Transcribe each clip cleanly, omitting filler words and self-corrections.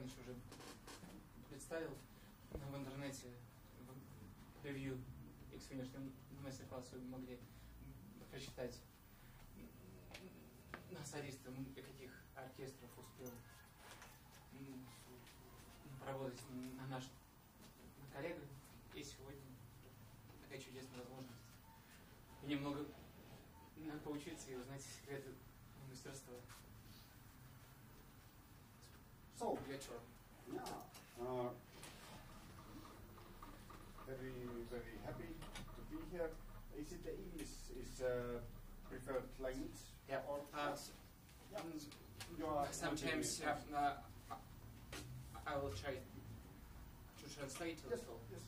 Иванович уже представил в интернете превью их сегодняшнего мастер-класса, вы могли прочитать на солиста каких оркестров успел поработать на наш коллега. И сегодня такая чудесная возможность немного поучиться и узнать секреты мастерства. So, Your turn. yeah, very happy to be here. Is it the English is preferred language? Yeah. Or, yeah. You are Sometimes I will try to translate Yes, also. yes.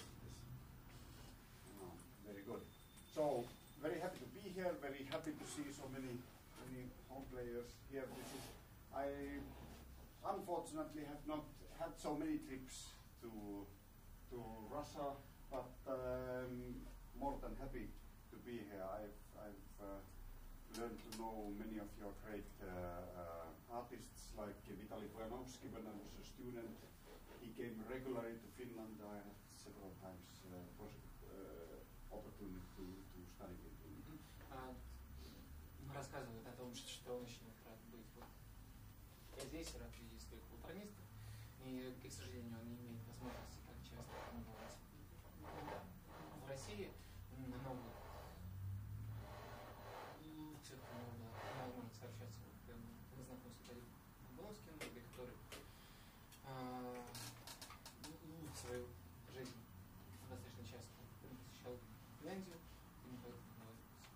Very good. So, very happy to be here. Very happy to see so many home players here. I unfortunately have not had so many trips to Russia, but more than happy to be here. I've learned to know many of your great artists, like Vitali Bujanovsky when I was a student. He came regularly to Finland. I had several times opportunity to study with him. Рассказывает о том, что он очень рад быть здесь, рад видеть своих клавиатонистов. И, к сожалению, он не имеет возможности так часто побывать в России. Намного все-таки можно сообщаться на знакомстве с Болонским, который в свою жизнь достаточно часто посещал Финляндию, и поэтому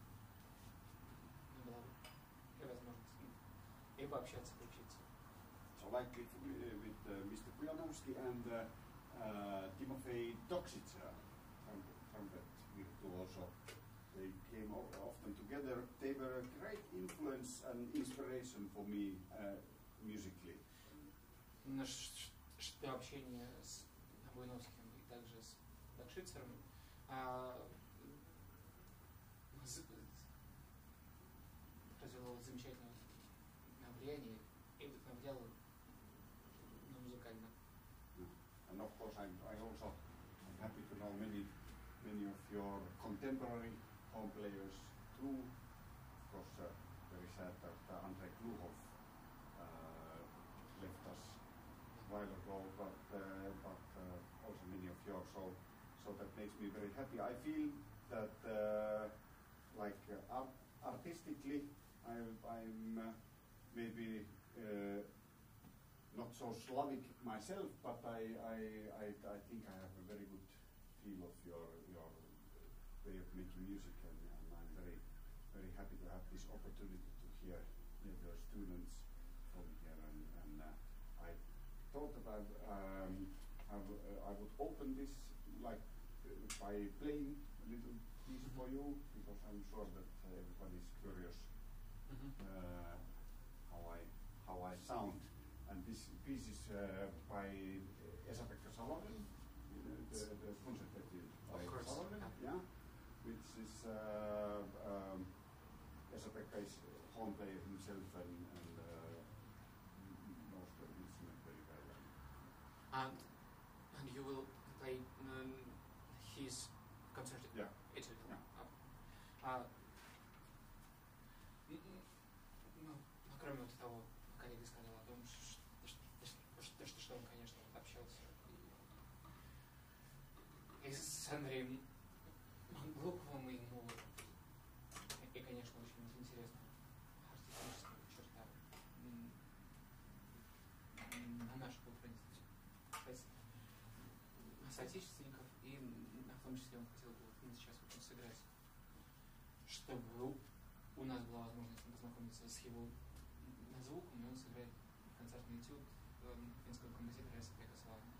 была возможность и пообщаться, поучиться. So like with Mr. Bujanovsky and Timofey Toksitsa from that virtuoso, they came often together. They were a great influence and inspiration for me musically. Наше общение с Буяновским и также с Докшицером произвело замечательное влияние и вдохновляло музыкально. And of course, I also am happy to know many of your contemporary home players too. Of course, very sad that Andrei Gluhov left us a while ago, but also many of yours. So that makes me very happy. I feel that artistically, I'm maybe not so Slavic myself, but I think I have a very good feel of your way of making music, and I'm very happy to have this opportunity to hear your students from here. And I thought that I would open this by playing a little piece for you, because I'm sure that everybody is curious how I sound. And this piece is by Esa-Pekka Salonen, the concertative by Salonen, yeah, which is Esa-Pekka is home player himself and knows the instrument very well. And you will play his concert? Yeah. Кроме вот того, коллега сказал о том, что он, конечно, общался и с Андреем Глуховым, и ему, и, конечно, очень интересно артистическая черта на наших соотечественников, и в том числе он хотел бы сейчас вот сыграть, чтобы у нас была возможность познакомиться с его звуком, и он сыграет концертный этюд финского композитора Esa-Pekka Salonen.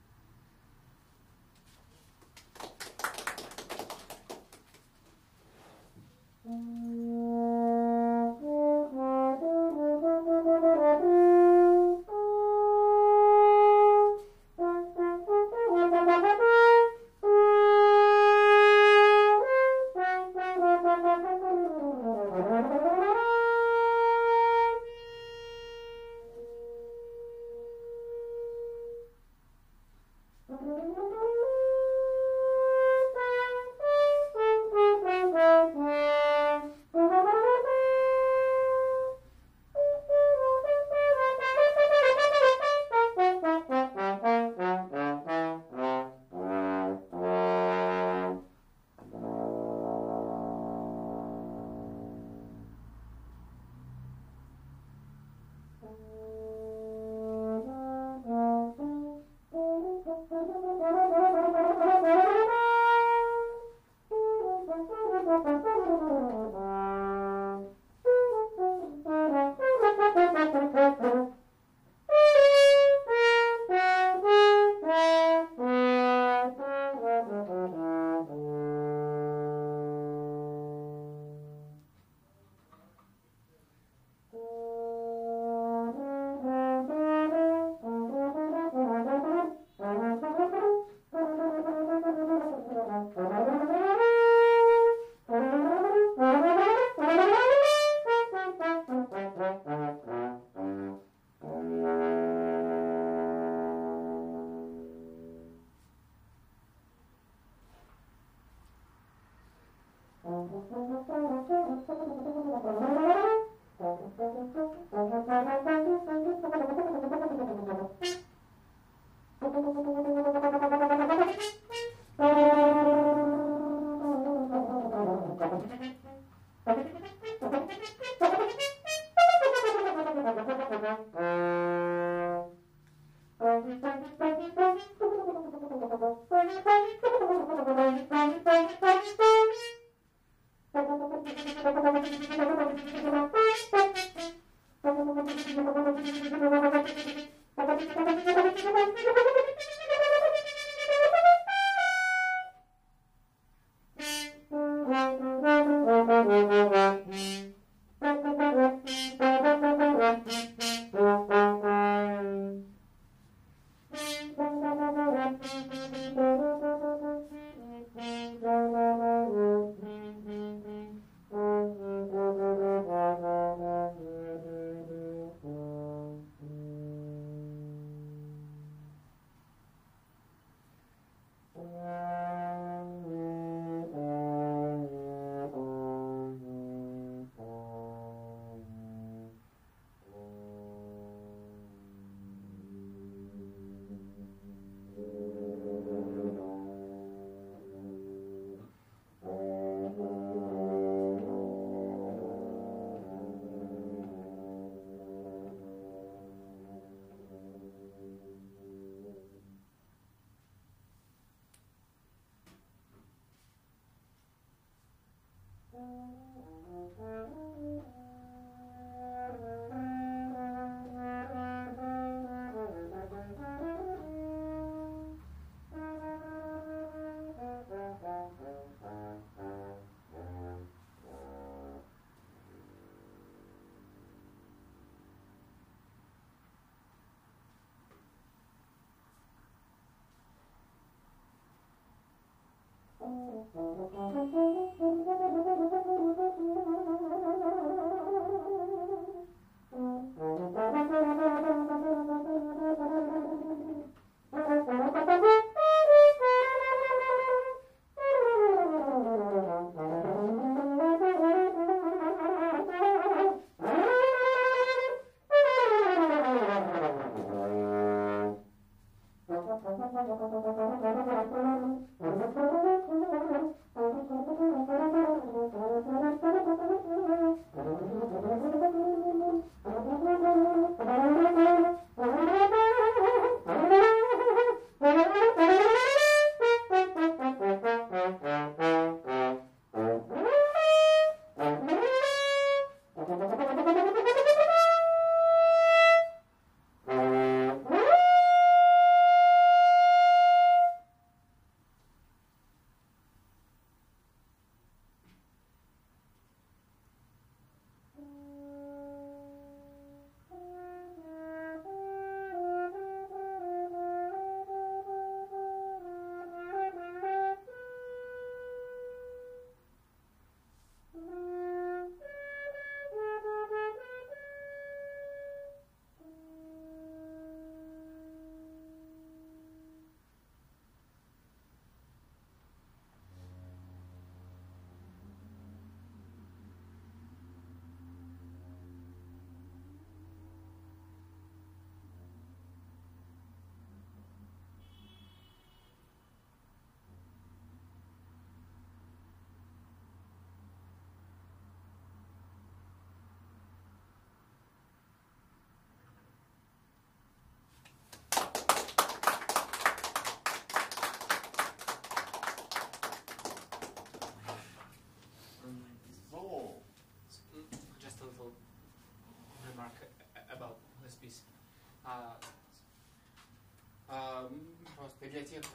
Просто для тех,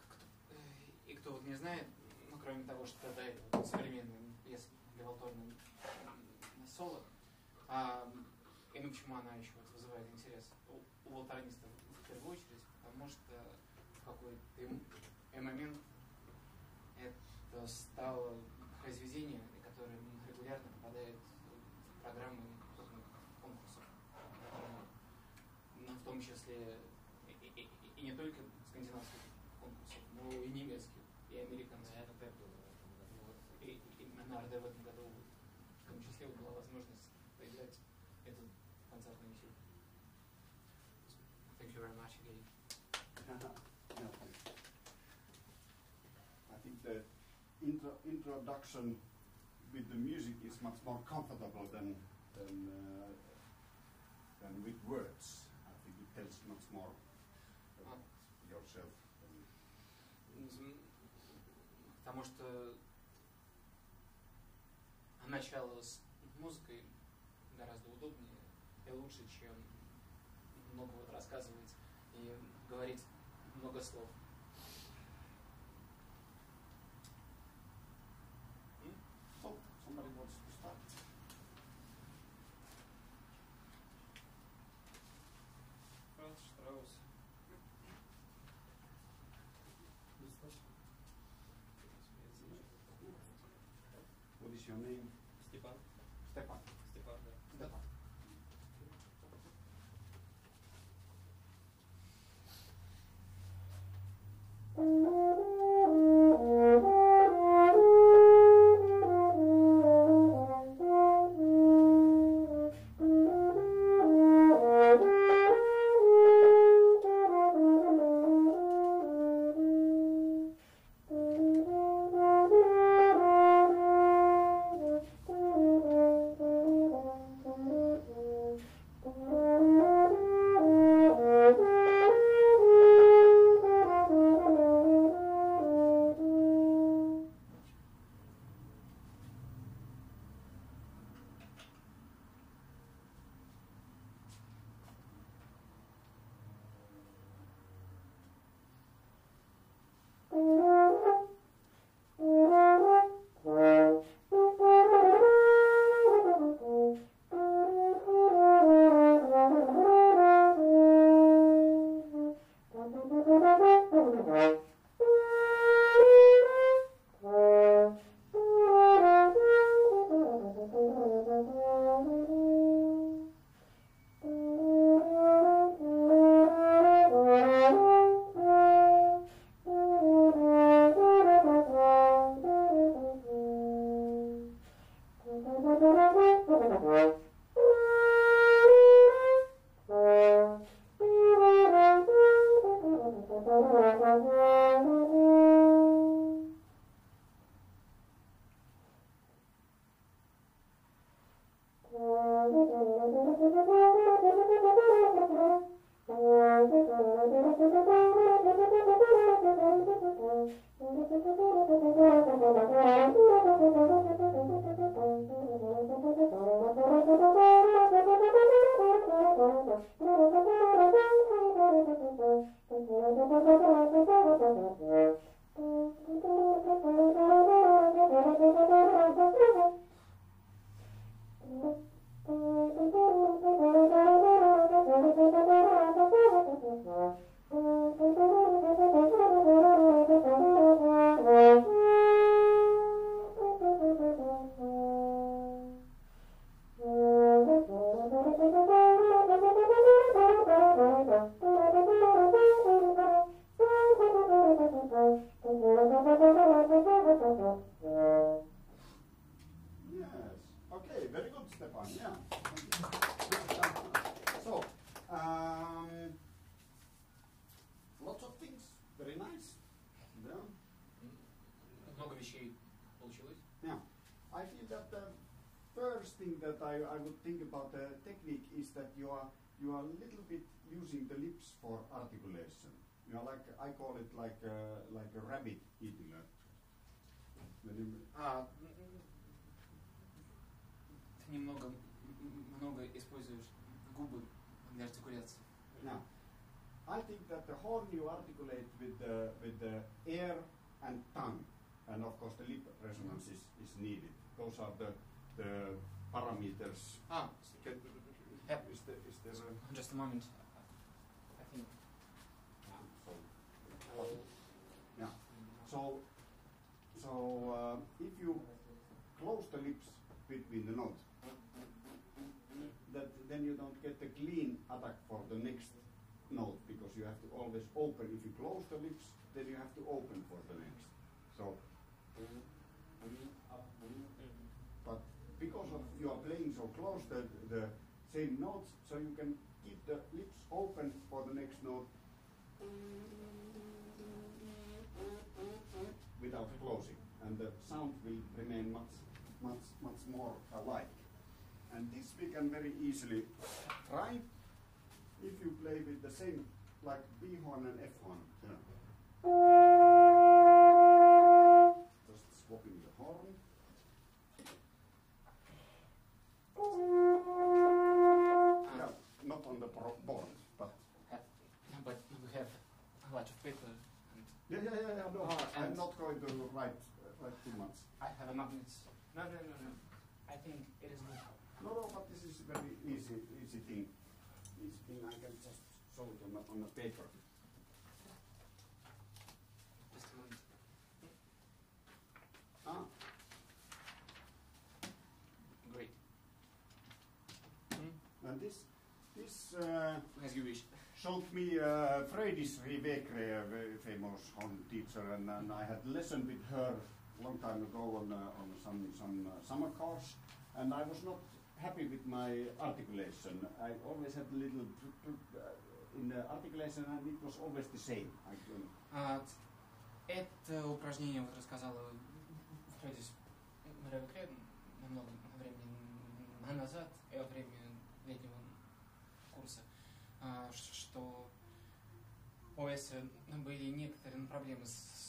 кто вот не знает, ну, кроме того, что это вот, современная пьеса для валторна на соло, и ну, почему она еще вот вызывает интерес у валторнистов в первую очередь, потому что в какой-то момент это стало произведение, которое регулярно попадает в программы конкурсов, в том числе и не только скандинавских конкурсов, но и немецких, и американских. И на РД в этом году в том числе была возможность поиграть этот концертный эфир. Thank you very much again. I think the introduction with the music is much more comfortable than with words. I think it tells much more about yourself. Потому что начало с музыкой гораздо удобнее и лучше, чем много вот рассказывать и говорить много слов. So, somebody wants to start. Франц Штраус. What is your name? Степан. Stefan. Степан, да. Stefan. Yes. Okay, very good, Stefan. Yeah. So, lots of things. Very nice. Yeah. Много вещей получилось. Yeah. I feel that the first thing that I would think about the technique is that you are a little bit using the lips for articulation. You know, like I call it like a rabbit eating a. Ты немного много используешь губы для артикуляции. Now, I think that the horn you articulate with the air and tongue, and of course the lip resonance is needed. Those are the parameters. Yep. Is there a Just a moment. I think. yeah. So if you close the lips between the notes, then you don't get a clean attack for the next note, because you have to always open. If you close the lips, then you have to open for the next. So, but because of you are playing so close the same notes, so you can keep the lips open for the next note without closing, and the sound will remain much more alike. And this we can very easily try if you play with the same, like B horn and F horn. Yeah. Just swapping the horn. write too much. I have a magnet. No. I think it is good. No, but this is very easy thing. Easy thing. I can just show it on a paper. Just a moment. Great. And this As you wish. showed me Fröydis Rivekre, a very famous horn teacher, and I had lesson with her long time ago on some summer course, and I was not happy with my articulation. I always had a little in the articulation, and it was always the same. Это упражнение вот рассказала Фрейдис Ревекре много времени назад, во время летнего курса, что у Эса были некоторые проблемы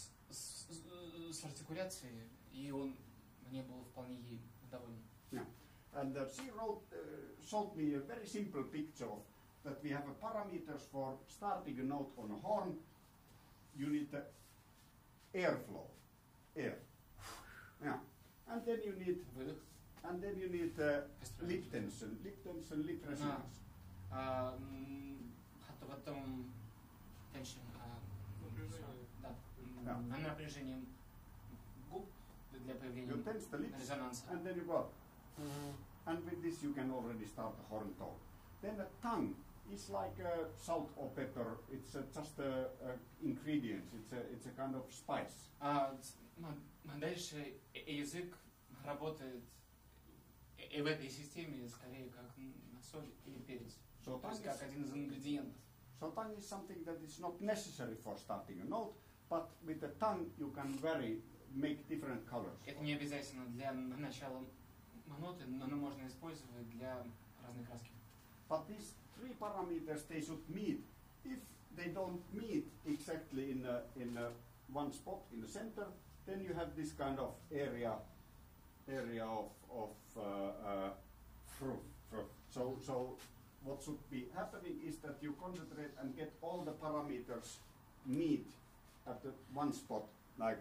с артикуляцией, и он не был вполне ей доволен. Yeah. And she showed me a very simple picture of that we have a parameters for starting a note on a horn. You need the airflow, air. Yeah. And then you need Выдох. lip tension, lip resonance. Потом tension, да, Yeah. напряжением губ для You появления tense the lips, резонанса. and then you go. And with this you can already start the horn tone. Then the tongue is like salt or pepper. It's just ingredients. It's a kind of spice. Дальше язык работает и в этой системе скорее как соль или перец. So То есть tongue как один из ингредиентов. So tongue is something that is not necessary for starting a note, but with the tongue you can make different colors. Это не обязательно для начала ноты, но оно можно использовать для разной краски. But these three parameters, they should meet. If they don't meet exactly in one spot in the center, then you have this kind of area of fruit. So what should be happening is that you concentrate and get all the parameters meet at the one spot, like.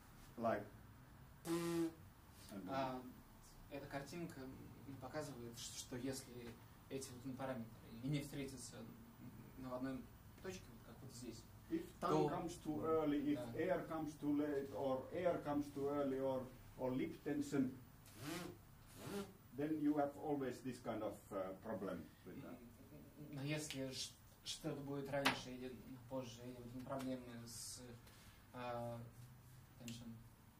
And Эта картинка показывает, что если эти вот параметры не встретятся в одной точке, как вот здесь, if tongue comes too early, if air comes too late, or air comes too early, or lip tension, then you have always this kind of problem with that. Но если что-то будет раньше или позже, или вот проблемы с tension,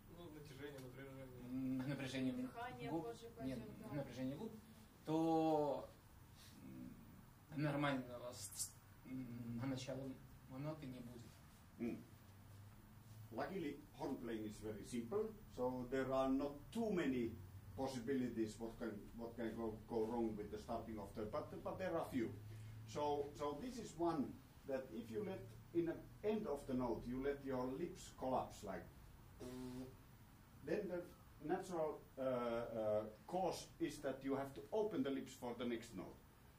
напряжением Дыхание губ, позже нет, пойдет, да. напряжение губ, то нормального начала ноты не будет. Luckily, horn playing is very simple, so there are not too many possibilities what can go wrong with the starting of the, but there are few. So this is one that if you let in the end of the note you let your lips collapse like, then the natural cause is that you have to open the lips for the next note.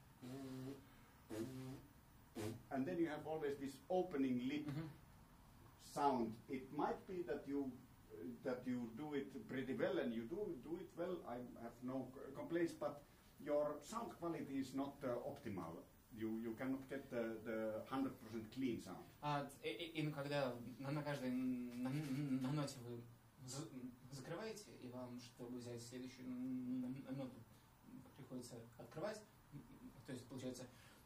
And then you have always this opening lip sound. It might be that you do it pretty well, and you do it well. I have no complaints, but your sound quality is not optimal. You cannot get the 100% clean sound. И когда на каждой на ноте вы закрываете, и вам, чтобы взять следующую ноту, приходится открывать, то есть получается,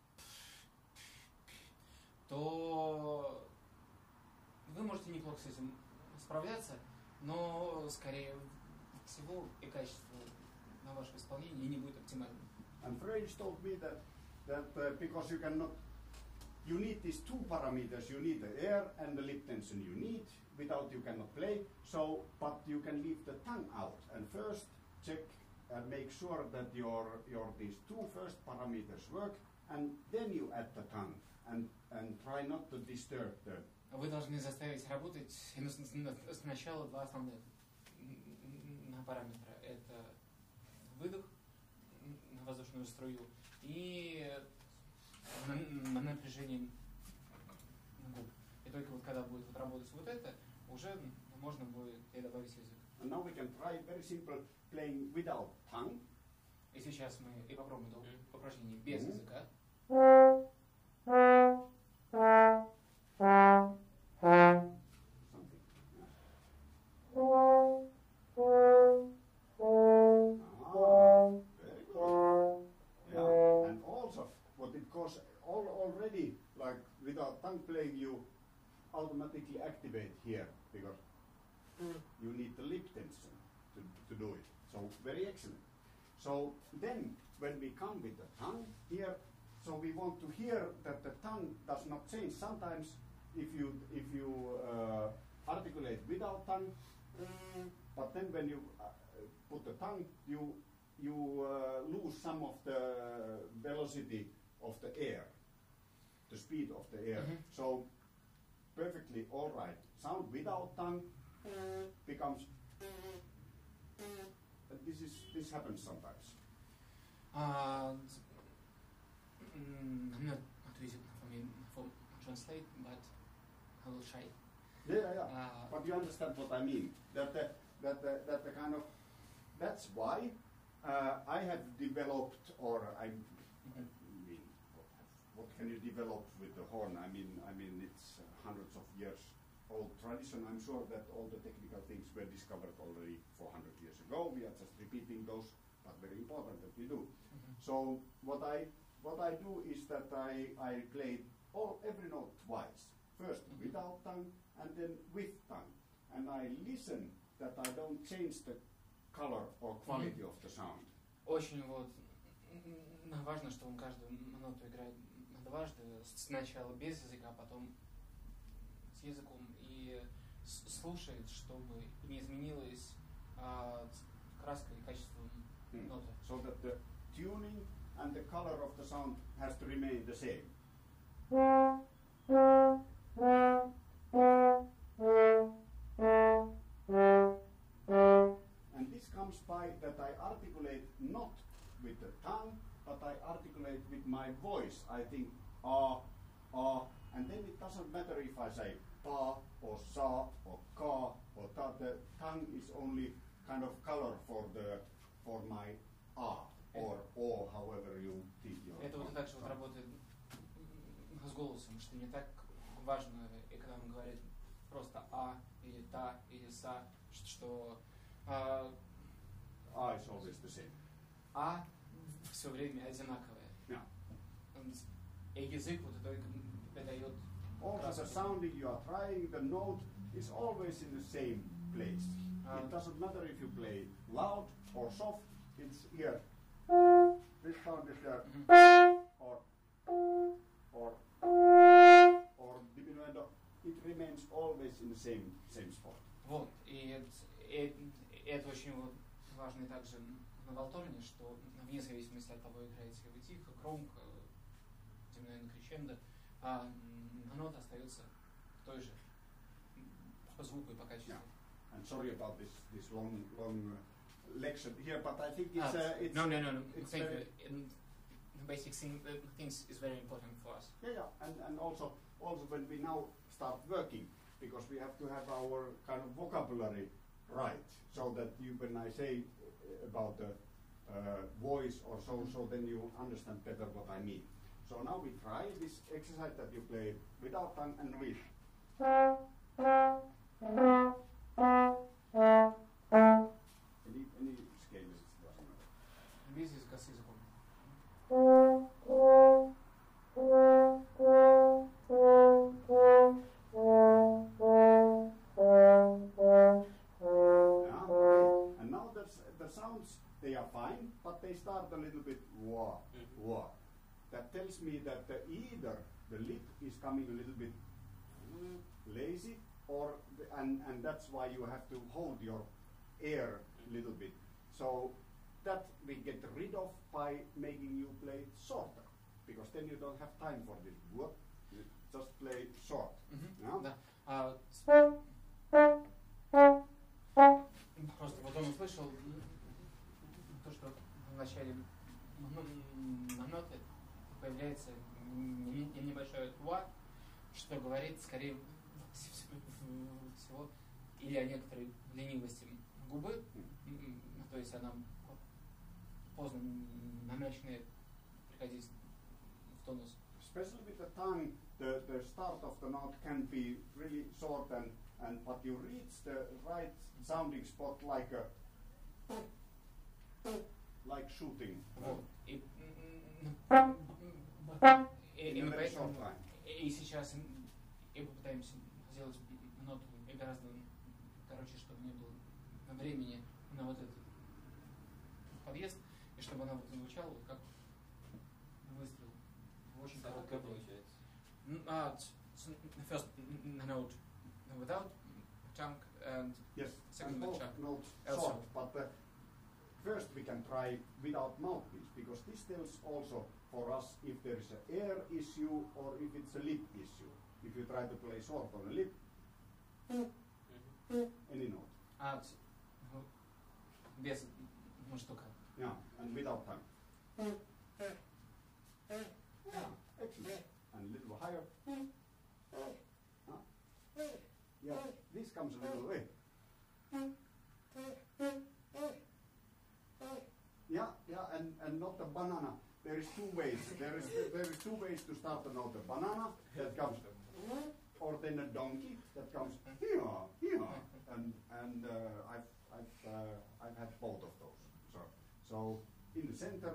то вы можете неплохо с этим справляться, но скорее всего и качество на ваше исполнение не будет оптимальным. And Fröydis told me that because you need these two parameters, you need the air and the lip tension you need, without you cannot play, but you can leave the tongue out and first check and make sure that your these two first parameters work, and then you add the tongue and try not to disturb the. Вы должны заставить работать сначала два основных параметра. Это выдох на воздушную струю и напряжение губ. И только вот когда будет работать вот это, уже можно будет и добавить язык. And now we can try very simple playing without tongue. И сейчас мы и попробуем это упражнение без Мгм. языка. Something. Very good. Yeah. And also, what it goes already, like without tongue playing, you automatically activate here because you need the lip tension to do it. So very excellent. So then, when we come with the tongue here, so we want to hear that the tongue does not change. Sometimes, if you articulate without tongue, but then when you put the tongue, you lose some of the velocity of the air, the speed of the air. Mhm. So perfectly all right. Sound without tongue becomes. But this happens sometimes. I'm not easy for translate, but I will try. Yeah. But you understand what I mean? That the kind of that's why I have developed, or I mean, what can you develop with the horn? I mean it's hundreds of years old tradition. I'm sure that all the technical things were discovered already 400 years ago. We are just repeating those, but very important that we do. So what I do is that I play every note twice. First without tongue and then with tongue. And I listen that I don't change the color or quality of the sound. Очень важно, что он каждую ноту играет дважды. Сначала без языка, а потом с языком. И слушает, чтобы не изменилась краска и качество ноты. So that the tuning and the color of the sound has to remain the same. And this comes by that I articulate not with the tongue, but I articulate with my voice. I think and then it doesn't matter if I say pa or sa or ka or ta. The tongue is only kind of color for my or o, however you think your. Это вот так же вот работает с голосом, что не так важно, и когда он говорит просто а или та или са, что Is always the same. а все время одинаковое. Yeah. И язык вот это придает. Also the sounding you are trying, the note is always in the same place. It doesn't matter if you play loud or soft, it's here. This sound is there. Or diminuendo. It remains always in the same spot. Вот, и это очень важно также на валторне, что вне зависимости от того, играете ли вы тихо, громко, дiminuendo, крещендо, нота остается той же по звуку и по качеству. Yeah. And sorry about this long lecture here, but I think it's No. It's Thank you. The basic things is very important for us. Yeah, and also when we now start working, because we have to have our kind of vocabulary right, so that when I say about the voice or so then you understand better what I mean. So now we try this exercise that you play without tongue and with. Any scales, it doesn't matter. Без языка с языком. And now the sounds, they are fine, but they start a little bit wah. That tells me that either the lip is coming a little bit lazy, and that's why you have to hold your air a little bit. So that we get rid of by making you play it shorter, because then you don't have time for this. You just play short. Да. Просто вот он услышал то, что в начале ноты появляется небольшое туа, что говорит скорее всего или о некоторой ленивости губы, то есть она поздно начинает приходить в тонус. Especially with the tongue, the start of the note can be really short but you reach the right sounding spot like shooting. Вот. И мы поэтому и сейчас и попытаемся сделать ноту гораздо короче, чтобы не было времени на вот этот подъезд, и чтобы она вот звучала вот как выстрел. Очень короткое получается. First note without chunk and yes, second and both chunk. notes Also. short, but first we can try without mouthpiece, because this tells also for us if there is an air issue or if it's a lip issue. If you try to play short on a lip, any note. Без штука. Yeah, and without tongue. Yeah, excellent. And a little higher. Yeah, this comes a little way. Yeah, and not the banana. There is two ways. There is two ways to start a note. A banana that comes, or then a donkey that comes here, and I've had both of those. So in the center.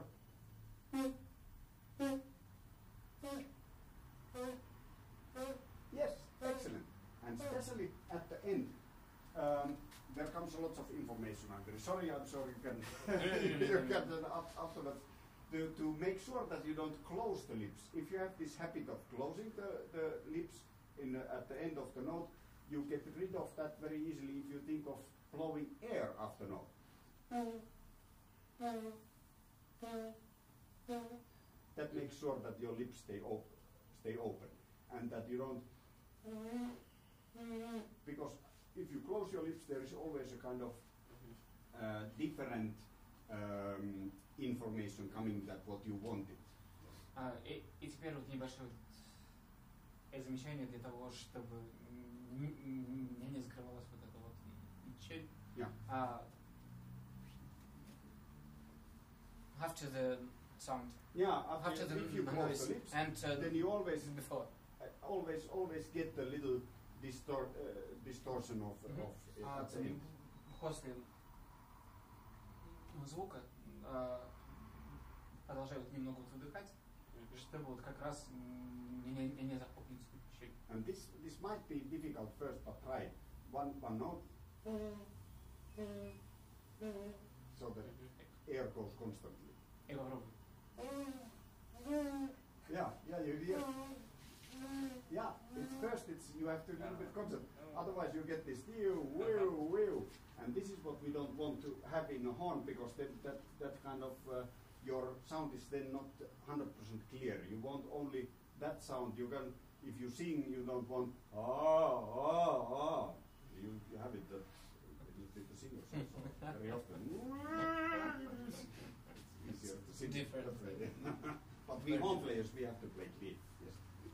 Yes, excellent. And especially at the end, there comes lots of information. I'm very sorry. I'm sure you can after that. To make sure that you don't close the lips. If you have this habit of closing the lips at the end of the note, you get rid of that very easily if you think of blowing air after note. That makes sure that your lips stay open, and that you don't. Because if you close your lips, there is always a kind of different information coming that what you wanted. И теперь вот небольшое замечание для того, чтобы не закрывалась вот эта вот щель. After the sound. Yeah, after the if you close the lips, and then you always before. Always get a little distortion of at the end. После звука продолжают немного выдыхать, чтобы вот как раз не захлопнуть щель. And this might be difficult first, but try one note, so that air goes constantly. И попробуй. Yeah, you hear. Yeah, you have to little bit concept. Otherwise you get this woo, and this is what we don't want to have in a horn, because then that kind of your sound is then not 100% clear. You want only that sound. You can, if you sing, you don't want You have it that with the singers also very often. It's easier to sing different. But we horn players, we have to play clean. Yes.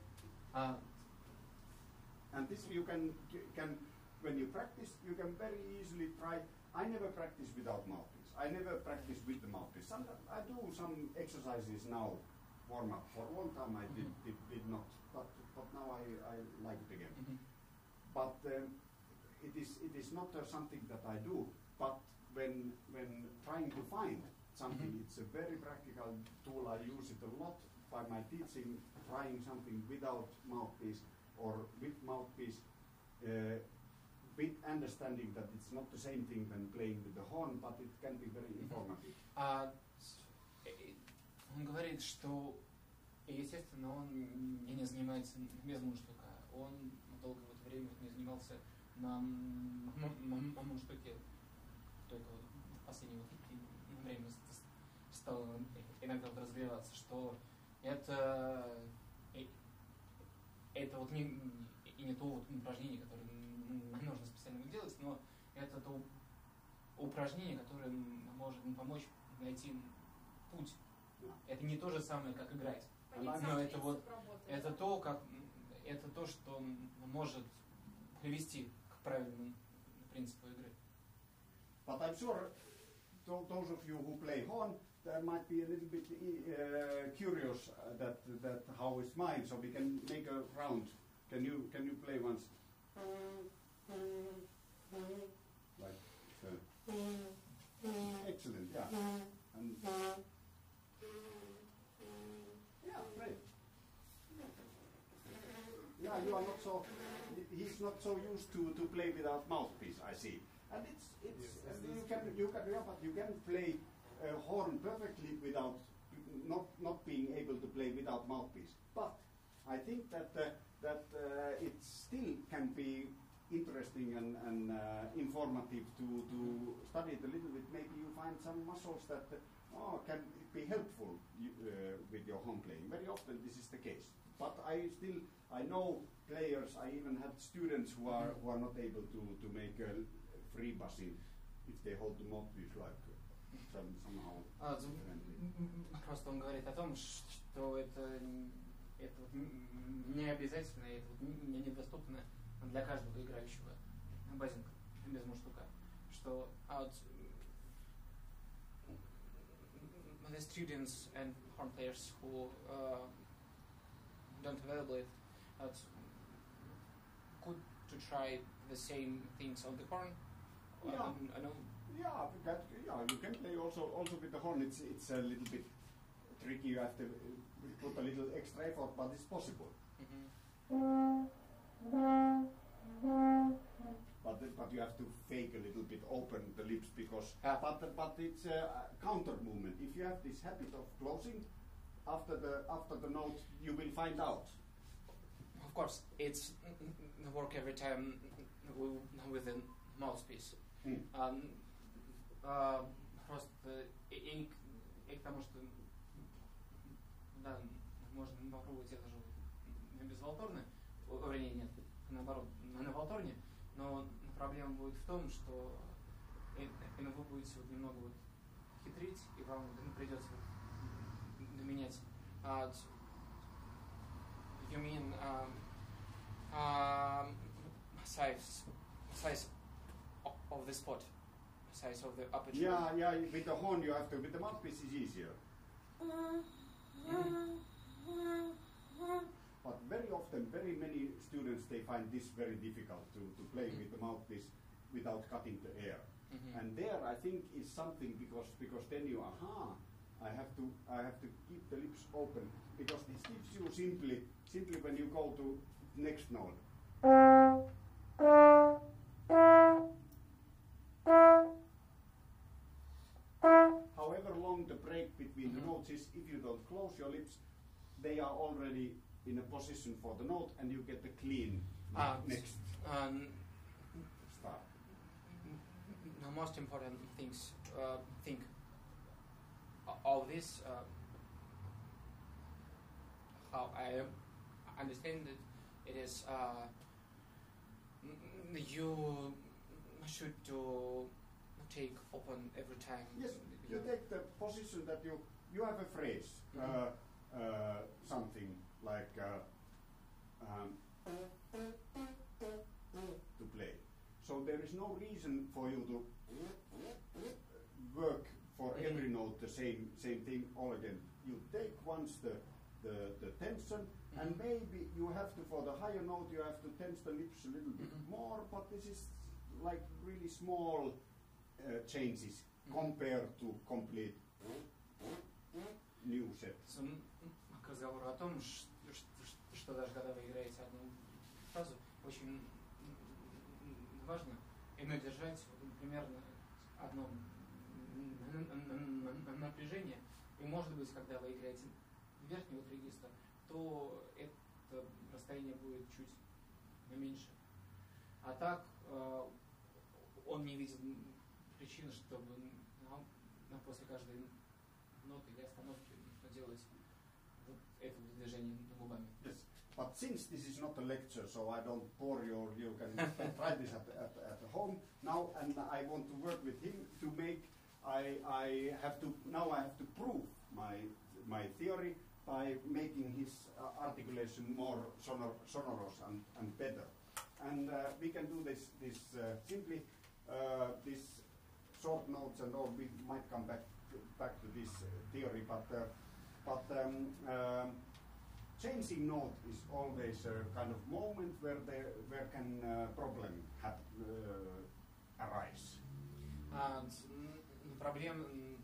And this you can when you practice, you can very easily try. I never practice without mouthpiece. I never practice with the mouthpiece. Sometimes I do some exercises now, warm up. For a long time I did not, but now I like it again. But it is not something that I do. But when trying to find something, it's a very practical tool. I use it a lot by my teaching, trying something without mouthpiece or with mouthpiece, with understanding that it's not the same thing when playing with the horn, but it can be very informative. Он говорит, что, естественно, он не занимается без мундштука. Он долгое время не занимался на мундштуке. Только вот в последнее время стал иногда вот развиваться, что это вот не то вот упражнение, которое нужно специально делать, но это то упражнение, которое может помочь найти путь. Это не то же самое, как играть, но это вот это то, что может привести к правильному принципу игры. But I'm sure those of you who play horn, there might be a little bit curious that how is mine. So we can make a round. Can you play once? Like excellent, yeah. And yeah, great. Yeah, you are not so. He's not so used to play without mouthpiece. I see. And it's Yes, you can play horn perfectly without not being able to play without mouthpiece. But I think that it still can be interesting and informative to study it a little bit. Maybe you find some muscles that can be helpful with your horn playing. Very often this is the case. But I know players. I even had students who are not able to make a free buzzing if they hold the mouthpiece like somehow. Просто он говорит о том, что это вот не обязательно, это вот не недоступно для каждого играющего базинг без мундштука. Что the students and horn players who don't available it could to try the same things on the horn. Yeah. I know. Yeah, you can play also with the horn. It's a little bit tricky. You have to put a little extra effort, but it's possible. But you have to fake a little bit, open the lips because. But it's a counter movement. If you have this habit of closing after the note, you will find out. Of course, it's work every time with the mouthpiece. Просто и к тому, что да, можно попробовать это же без валторны, вернее нет, наоборот, на валторне, но проблема будет в том, что вы будете вот немного вот хитрить, и вам придется менять. You mean size of the spot, size of the aperture? Yeah. With the horn you have to. With the mouthpiece is easier. But very often, very many students they find this very difficult to play with the mouthpiece without cutting the air. And there I think is something because then you I have to keep the lips open because this gives you simply when you go to next note. However long the break between the notes is, if you don't close your lips, they are already in a position for the note and you get the clean next start. The most important things think of this how I understand it is you should take open every time. Yes, you take the position that you have a phrase, something like to play. So there is no reason for you to work for every note the same thing all again. You take once the tension, and maybe you have to, for the higher note, you have to tense the lips a little bit more, but this is like really small changes compared to complete new set. К разговору о том, что даже когда вы играете одну фразу, очень важно иметь держать примерно одно напряжение, и может быть, когда вы играете верхний вот регистр, то это расстояние будет чуть меньше. А так он не видит причин, чтобы после каждой ноты или остановки делать вот это вот движение губами. Yes. But since this is not a lecture, so I don't bore you, you can try this at home now, and I want to work with him to make. I have to prove my theory by making his articulation more sonorous and better. And we can do this simply. this short notes and all, we might come back to this theory, but changing note is always a kind of moment where can problem arise. Проблем,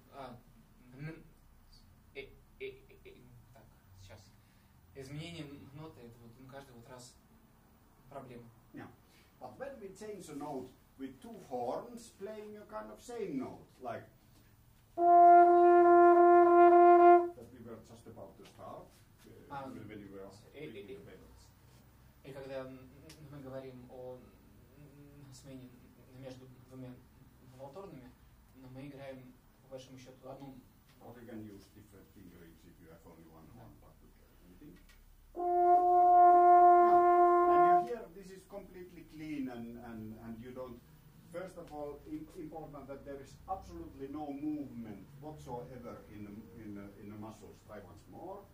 так, сейчас. Изменение ноты, это вот каждый вот раз проблема. Yeah, but when we change a note with two horns playing a kind of same note, like that we were just about to start, when you were reading the papers. И когда мы говорим о смене между двумя волторными, но мы играем по большому счету одну. Or you can use different fingerings if you have only one horn, but anything. And you hear this is completely clean and you don't. First of all, important that there is absolutely no movement whatsoever in the muscles. Try once more.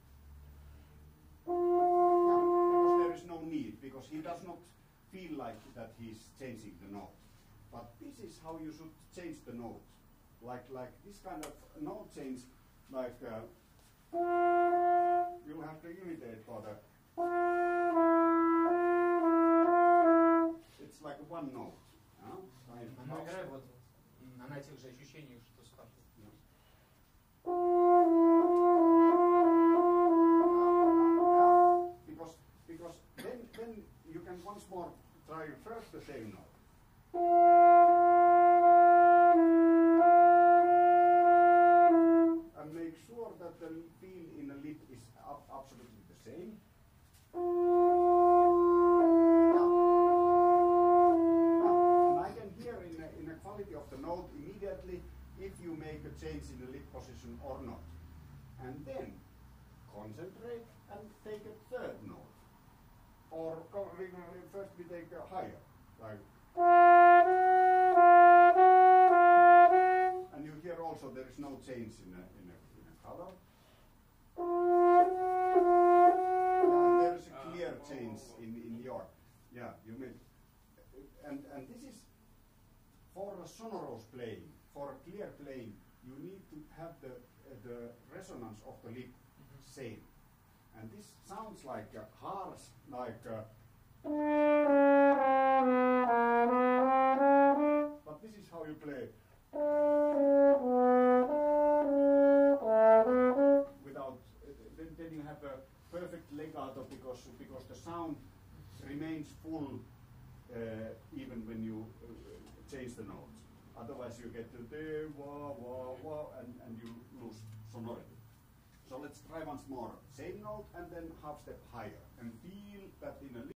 Because there is no need, because he does not feel like that he's changing the note. But this is how you should change the note. Like this kind of note change, like you have to imitate for the. It's like one note. Она играет вот на тех же ощущениях, что с картой. Because then you can once more try first the same note. And make sure that the feel in the lip is absolutely the same. And I can hear in the quality of the note immediately if you make a change in the lip position or not. And then concentrate and take a third note. Or first we take a higher, like. And you hear also there is no change in a color. And there is a clear change in your, yeah, you mean, and this is for a sonorous playing, for a clear playing, you need to have the resonance of the lip same. And this sounds like harsh, like but this is how you play without then you have a perfect legato because the sound remains full even when you change the notes. Otherwise you get to the wah wah wah and you lose sonority. So let's try once more. Same note and then half step higher and feel that in a